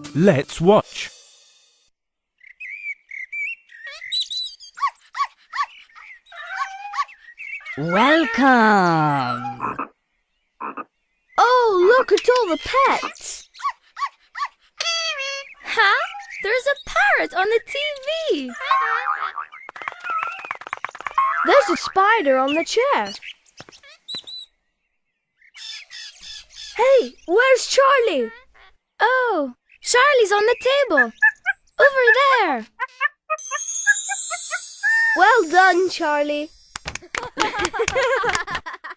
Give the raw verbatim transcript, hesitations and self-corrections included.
Let's watch. Welcome! Oh, look at all the pets! Huh? There's a parrot on the T V! There's a spider on the chair. Hey, where's Charlie? Oh, Charlie's on the table! Over there! Well done, Charlie.